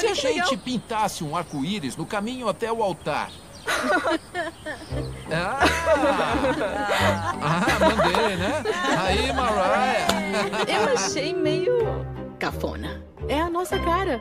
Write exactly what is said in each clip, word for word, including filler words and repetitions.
se Olha a que gente legal. pintasse um arco-íris no caminho até o altar? ah, ah, mandei, né? Aí, Mariah. Eu achei meio... Cafona. É a nossa cara.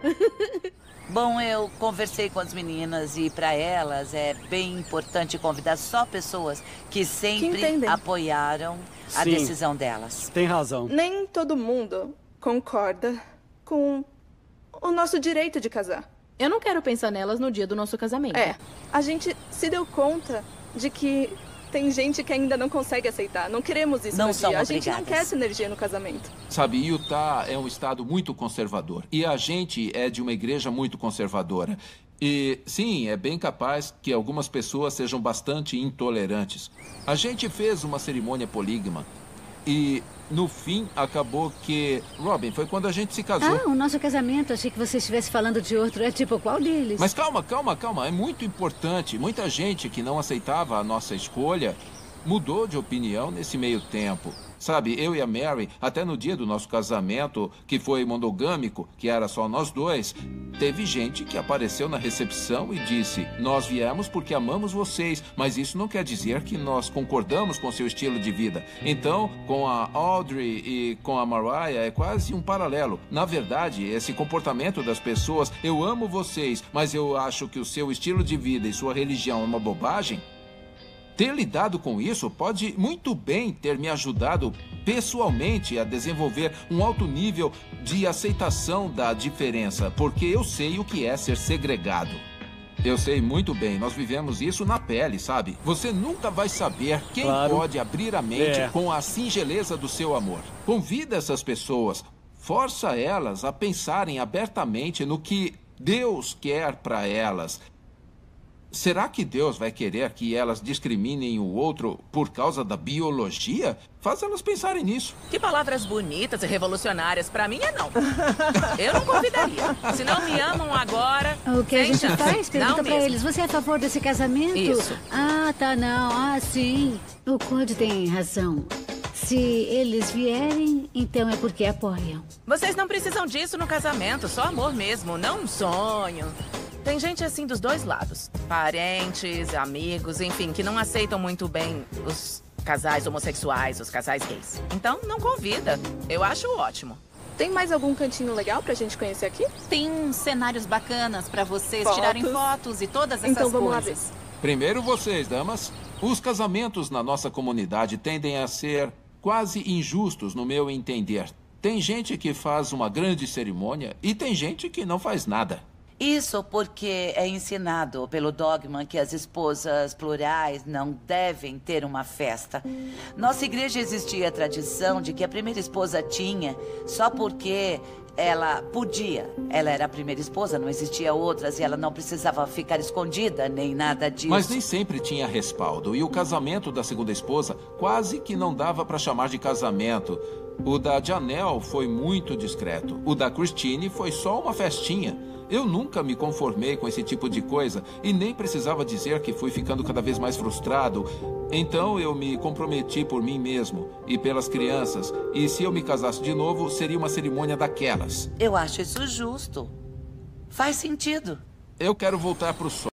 Bom, eu conversei com as meninas e para elas é bem importante convidar só pessoas que sempre Que entendem. apoiaram a Sim. decisão delas. Tem razão. Nem todo mundo concorda com o nosso direito de casar. Eu não quero pensar nelas no dia do nosso casamento. É, a gente se deu conta de que tem gente que ainda não consegue aceitar. Não queremos isso Não no são dia. A gente não obrigadas. quer essa energia no casamento. Sabe, Utah é um estado muito conservador. E a gente é de uma igreja muito conservadora. E, sim, é bem capaz que algumas pessoas sejam bastante intolerantes. A gente fez uma cerimônia polígama. E, no fim, acabou que... Robin, foi quando a gente se casou. Ah, o nosso casamento. Achei que você estivesse falando de outro. É tipo, qual deles? Mas calma, calma, calma. É muito importante. Muita gente que não aceitava a nossa escolha mudou de opinião nesse meio tempo. Sabe, eu e a Mary, até no dia do nosso casamento, que foi monogâmico, que era só nós dois, teve gente que apareceu na recepção e disse: nós viemos porque amamos vocês, mas isso não quer dizer que nós concordamos com seu estilo de vida. Então, com a Audrey e com a Mariah é quase um paralelo. Na verdade, esse comportamento das pessoas, eu amo vocês, mas eu acho que o seu estilo de vida e sua religião é uma bobagem. Ter lidado com isso pode muito bem ter me ajudado pessoalmente a desenvolver um alto nível de aceitação da diferença, porque eu sei o que é ser segregado. Eu sei muito bem, nós vivemos isso na pele, sabe? Você nunca vai saber quem Claro. pode abrir a mente É. com a singeleza do seu amor. Convida essas pessoas, força elas a pensarem abertamente no que Deus quer para elas. Será que Deus vai querer que elas discriminem o outro por causa da biologia? Faz elas pensarem nisso. Que palavras bonitas e revolucionárias. Pra mim é não. Eu não convidaria. Se não me amam agora, O que a sem gente chance. faz? Pergunta Não pra mesmo. eles. Você é a favor desse casamento? Isso. Ah, tá, não. Ah, sim. O Code tem razão. Se eles vierem, então é porque apoiam. Vocês não precisam disso no casamento. Só amor mesmo, não um sonho. Tem gente assim dos dois lados. Parentes, amigos, enfim, que não aceitam muito bem os casais homossexuais, os casais gays. Então, não convida. Eu acho ótimo. Tem mais algum cantinho legal pra gente conhecer aqui? Tem uns cenários bacanas pra vocês Fotos. tirarem fotos e todas essas Então vamos lá coisas. ver. Primeiro vocês, damas. Os casamentos na nossa comunidade tendem a ser quase injustos, no meu entender. Tem gente que faz uma grande cerimônia e tem gente que não faz nada. Isso porque é ensinado pelo dogma que as esposas plurais não devem ter uma festa. Nossa igreja existia a tradição de que a primeira esposa tinha só porque ela podia. Ela era a primeira esposa, não existia outras e ela não precisava ficar escondida nem nada disso. Mas nem sempre tinha respaldo. E o casamento da segunda esposa quase que não dava para chamar de casamento. O da Janelle foi muito discreto. O da Christine foi só uma festinha. Eu nunca me conformei com esse tipo de coisa e nem precisava dizer que fui ficando cada vez mais frustrado. Então eu me comprometi por mim mesmo e pelas crianças. E se eu me casasse de novo, seria uma cerimônia daquelas. Eu acho isso justo. Faz sentido. Eu quero voltar pro sol.